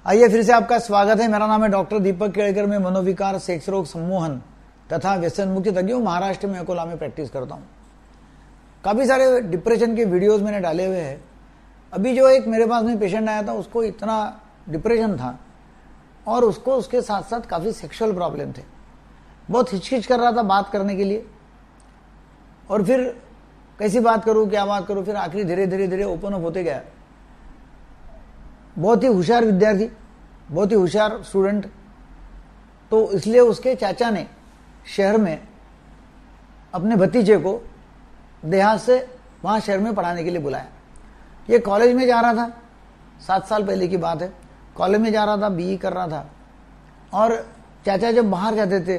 आइए फिर से आपका स्वागत है। मेरा नाम है डॉक्टर दीपक केड़कर। मैं मनोविकार, सेक्स रोग, सम्मोहन तथा व्यसन मुक्ति तज्ञ हूँ। महाराष्ट्र में अकोला में प्रैक्टिस करता हूँ। काफ़ी सारे डिप्रेशन के वीडियोस मैंने डाले हुए हैं। अभी जो एक मेरे पास में पेशेंट आया था, उसको इतना डिप्रेशन था और उसको उसके साथ साथ काफ़ी सेक्सुअल प्रॉब्लम थे। बहुत हिचकिच कर रहा था बात करने के लिए, और फिर कैसी बात करूँ, क्या बात करूँ। फिर आखिरी धीरे धीरे धीरे ओपन अप होते गया। बहुत ही होशियार विद्यार्थी, बहुत ही होशियार स्टूडेंट। तो इसलिए उसके चाचा ने शहर में अपने भतीजे को देहात से वहाँ शहर में पढ़ाने के लिए बुलाया। ये कॉलेज में जा रहा था, 7 साल पहले की बात है। कॉलेज में जा रहा था, बीई कर रहा था। और चाचा जब बाहर जाते थे,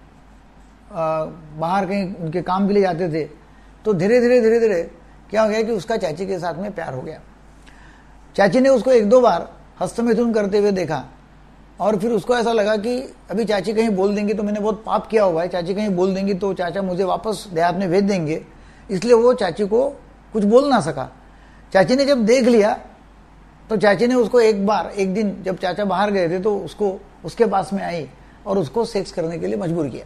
बाहर कहीं उनके काम के लिए जाते थे, तो धीरे धीरे क्या हो गया कि उसका चाची के साथ में प्यार हो गया। चाची ने उसको 1-2 बार हस्तमैथुन करते हुए देखा, और फिर उसको ऐसा लगा कि अभी चाची कहीं बोल देंगी तो मैंने बहुत पाप किया हुआ है, चाची कहीं बोल देंगी तो चाचा मुझे वापस देहात में भेज देंगे। इसलिए वो चाची को कुछ बोल ना सका। चाची ने जब देख लिया तो चाची ने उसको एक दिन जब चाचा बाहर गए थे तो उसको उसके पास में आई और उसको सेक्स करने के लिए मजबूर किया।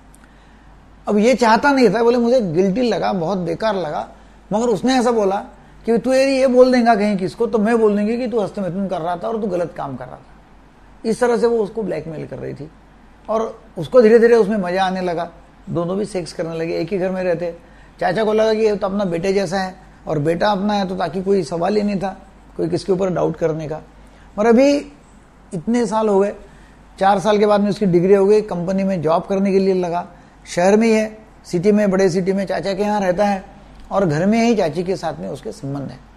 अब ये चाहता नहीं था, बोले मुझे गिल्टी लगा, बहुत बेकार लगा, मगर उसने ऐसा बोला कि तू ये बोल देगा कहीं किसको तो मैं बोल देंगे कि तू हस्तमैथुन कर रहा था और तू गलत काम कर रहा था। इस तरह से वो उसको ब्लैकमेल कर रही थी और उसको धीरे धीरे उसमें मजा आने लगा। दोनों भी सेक्स करने लगे, एक ही घर में रहते। चाचा को लगा कि ये तो अपना बेटे जैसा है और बेटा अपना है, तो ताकि कोई सवाल ही नहीं था कोई किसके ऊपर डाउट करने का। और अभी इतने साल हो गए, 4 साल के बाद में उसकी डिग्री हो गई, कंपनी में जॉब करने के लिए लगा। शहर में ही है, सिटी में, बड़े सिटी में चाचा के यहाँ रहता है और घर में ही चाची के साथ में उसके संबंध है।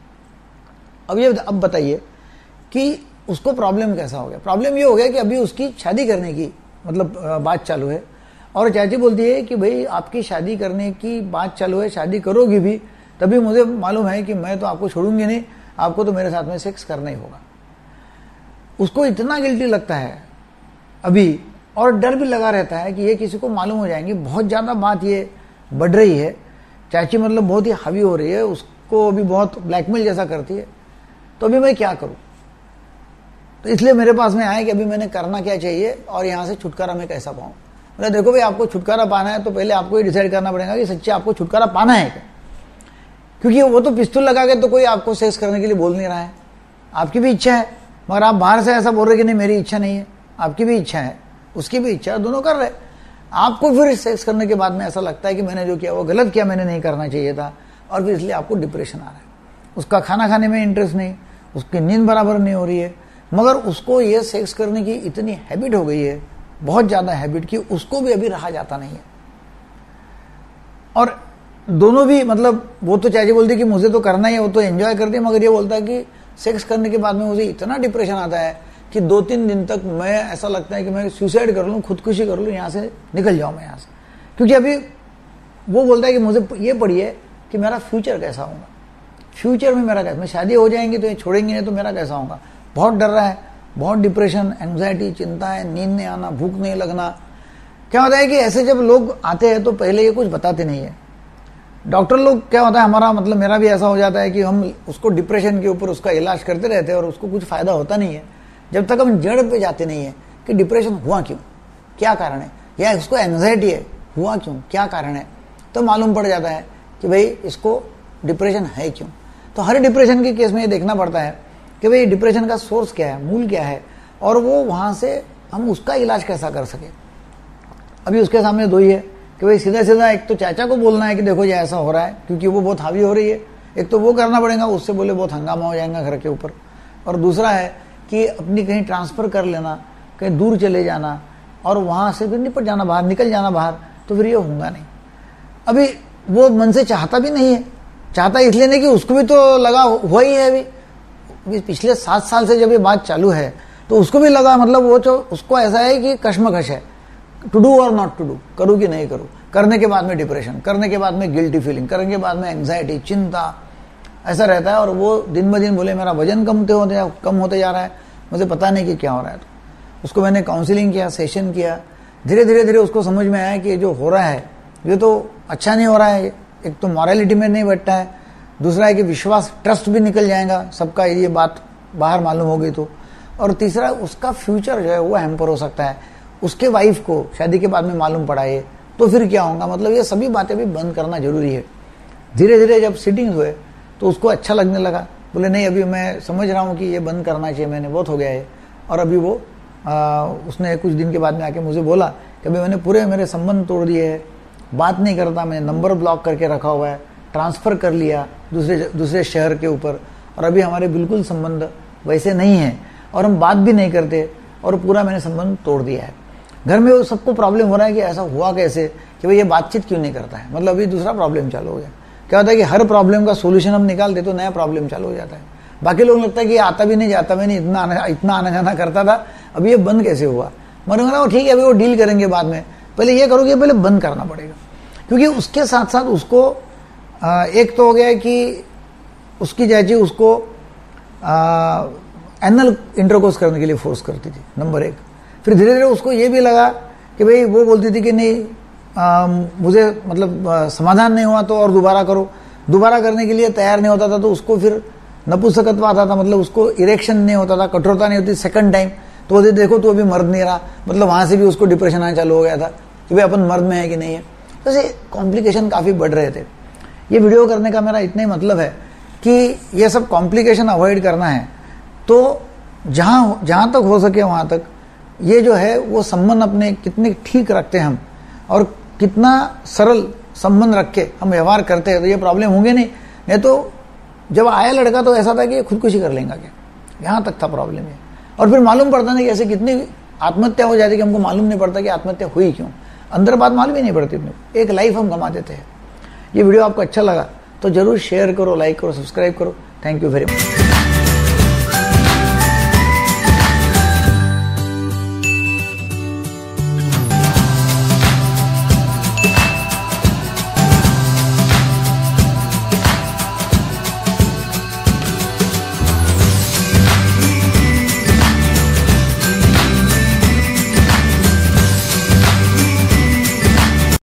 अब बताइए कि उसको प्रॉब्लम कैसा हो गया। प्रॉब्लम ये हो गया कि अभी उसकी शादी करने की बात चालू है और चाची बोलती है कि भाई आपकी शादी करने की बात चालू है, शादी करोगी भी तभी मुझे मालूम है कि मैं तो आपको छोड़ूंगी नहीं, आपको तो मेरे साथ में सेक्स करना ही होगा। उसको इतना गिल्टी लगता है अभी, और डर भी लगा रहता है कि ये किसी को मालूम हो जाएंगी। बहुत ज़्यादा बात ये बढ़ रही है, चाची बहुत ही हावी हो रही है, उसको अभी बहुत ब्लैकमेल जैसा करती है। तो अभी मैं क्या करूं? तो इसलिए मेरे पास में आया कि अभी मैंने करना क्या चाहिए और यहाँ से छुटकारा मैं कैसा पाऊँ। बोला देखो भाई, आपको छुटकारा पाना है तो पहले आपको ये डिसाइड करना पड़ेगा कि सच्चे आपको छुटकारा पाना है क्या। क्योंकि वो तो पिस्तौल लगा के तो कोई आपको सेक्स करने के लिए बोल नहीं रहा है। आपकी भी इच्छा है, मगर आप बाहर से ऐसा बोल रहे कि नहीं मेरी इच्छा नहीं है। आपकी भी इच्छा है, उसकी भी इच्छा है, दोनों कर रहे। आपको फिर सेक्स करने के बाद में ऐसा लगता है कि मैंने जो किया वो गलत किया, मैंने नहीं करना चाहिए था, और फिर इसलिए आपको डिप्रेशन आ रहा है। उसका खाना खाने में इंटरेस्ट नहीं, उसकी नींद बराबर नहीं हो रही है, मगर उसको ये सेक्स करने की इतनी हैबिट हो गई है, बहुत ज़्यादा हैबिट, कि उसको भी अभी रहा जाता नहीं है। और दोनों भी वो तो चाची बोलती कि मुझे तो करना ही है, वो तो एंजॉय करती है, मगर ये बोलता है कि सेक्स करने के बाद में मुझे इतना डिप्रेशन आता है कि 2-3 दिन तक मैं ऐसा लगता है कि मैं सुसाइड कर लूँ, खुदकुशी कर लूँ, यहाँ से निकल जाऊँ मैं यहाँ से। क्योंकि अभी वो बोलता है कि मुझे ये पड़ी है कि मेरा फ्यूचर कैसा होगा, फ्यूचर में मेरा कैसा, मैं शादी हो जाएंगी तो ये छोड़ेंगे नहीं तो मेरा कैसा होगा। बहुत डर रहा है, बहुत डिप्रेशन, एंग्जाइटी, चिंता है, नींद नहीं आना, भूख नहीं लगना। क्या होता है कि ऐसे जब लोग आते हैं तो पहले ये कुछ बताते नहीं है डॉक्टर लोग। क्या होता है हमारा मेरा भी ऐसा हो जाता है कि हम उसको डिप्रेशन के ऊपर उसका इलाज करते रहते हैं और उसको कुछ फायदा होता नहीं है जब तक हम जड़ पे जाते नहीं है कि डिप्रेशन हुआ क्यों, क्या कारण है, या इसको एंग्जाइटी है, हुआ क्यों, क्या कारण है। तो मालूम पड़ जाता है कि भाई इसको डिप्रेशन है क्यों। तो हर डिप्रेशन के केस में ये देखना पड़ता है कि भाई डिप्रेशन का सोर्स क्या है, मूल क्या है, और वो वहाँ से हम उसका इलाज कैसा कर सके। अभी उसके सामने 2 ही है कि भाई सीधा एक तो चाचा को बोलना है कि देखो ये ऐसा हो रहा है क्योंकि वो बहुत हावी हो रही है, एक तो वो करना पड़ेगा, उससे बोले बहुत हंगामा हो जाएगा घर के ऊपर। और दूसरा है कि अपनी कहीं ट्रांसफ़र कर लेना, कहीं दूर चले जाना और वहाँ से फिर निपट जाना, बाहर निकल जाना बाहर, तो फिर ये होगा नहीं। अभी वो मन से चाहता भी नहीं है, चाहता इसलिए नहीं कि उसको भी तो लगा हुआ ही है। अभी पिछले 7 साल से जब ये बात चालू है तो उसको भी लगा, वो जो उसको ऐसा है कि कश्मकश है, टू डू और नॉट टू डू, करूँ कि नहीं करूँ। करने के बाद में डिप्रेशन, करने के बाद में गिल्टी फीलिंग, करने के बाद में एंग्जाइटी, चिंता, ऐसा रहता है। और वो दिन ब दिन बोले मेरा वजन कम होते जा रहा है, मुझे पता नहीं कि क्या हो रहा है। तो उसको मैंने काउंसलिंग किया, सेशन किया, धीरे धीरे उसको समझ में आया कि जो हो रहा है ये तो अच्छा नहीं हो रहा है। एक तो मॉरलिटी में नहीं बैठता है, दूसरा है कि विश्वास, ट्रस्ट भी निकल जाएगा सबका, ये बात बाहर मालूम हो गई तो। और तीसरा उसका फ्यूचर जो है वो हैम्पर हो सकता है। उसके वाइफ को शादी के बाद में मालूम पड़ा ये, तो फिर क्या होगा। मतलब ये सभी बातें भी बंद करना जरूरी है। धीरे धीरे जब सीटिंग हुए तो उसको अच्छा लगने लगा, बोले नहीं अभी मैं समझ रहा हूँ कि ये बंद करना चाहिए, मैंने बहुत हो गया है। और अभी वो उसने कुछ दिन के बाद में आके मुझे बोला कि अभी मैंने पूरे मेरे संबंध तोड़ दिए हैं, बात नहीं करता, मैंने नंबर ब्लॉक करके रखा हुआ है, ट्रांसफ़र कर लिया दूसरे शहर के ऊपर, और अभी हमारे बिल्कुल संबंध वैसे नहीं है और हम बात भी नहीं करते, और पूरा मैंने संबंध तोड़ दिया है। घर में वो सबको प्रॉब्लम हो रहा है कि ऐसा हुआ कैसे कि भाई ये बातचीत क्यों नहीं करता है। मतलब अभी दूसरा प्रॉब्लम चालू हो गया। क्या होता है कि हर प्रॉब्लम का सोल्यूशन हम निकाल दे तो नया प्रॉब्लम चालू हो जाता है। बाकी लोगों को लगता है कि आता भी नहीं जाता, मैंने इतना आना जाना करता था, अभी ये बंद कैसे हुआ। मैंने बोला ठीक है अभी वो डील करेंगे बाद में, पहले ये करोगे, पहले बंद करना पड़ेगा। क्योंकि उसके साथ साथ उसको एक तो हो गया कि उसकी चाची उसको एनल इंटरकोर्स करने के लिए फोर्स करती थी, नंबर 1। फिर धीरे धीरे उसको ये भी लगा कि भाई वो बोलती थी कि नहीं मुझे मतलब समाधान नहीं हुआ तो और दोबारा करो। दोबारा करने के लिए तैयार नहीं होता था तो उसको फिर नपुंसकत्व आता था, मतलब उसको इरेक्शन नहीं होता था, कठोरता नहीं होती। सेकंड टाइम तो बोलते देखो तो अभी मर्द नहीं रहा, मतलब वहाँ से भी उसको डिप्रेशन आना चालू हो गया था कि भाई अपन मर्द में है कि नहीं है। तो ऐसे कॉम्प्लिकेशन काफ़ी बढ़ रहे थे। ये वीडियो करने का मेरा इतना ही मतलब है कि ये सब कॉम्प्लिकेशन अवॉइड करना है, तो जहाँ तक हो सके वहाँ तक ये जो है वो संबंध अपने कितने ठीक रखते हैं हम, और कितना सरल संबंध रख के हम व्यवहार करते हैं तो ये प्रॉब्लम होंगे नहीं तो जब आया लड़का तो ऐसा था कि खुदकुशी कर लेंगे क्या, यहाँ तक था प्रॉब्लम है। और फिर मालूम पड़ता नहीं कि ऐसे कितनी आत्महत्या हो जाती कि हमको मालूम नहीं पड़ता कि आत्महत्या हुई क्यों, अंदर बात मालूम ही नहीं पड़ती, एक लाइफ हम गंवा देते हैं। ये वीडियो आपको अच्छा लगा तो जरूर शेयर करो, लाइक करो, सब्सक्राइब करो। Thank you very much.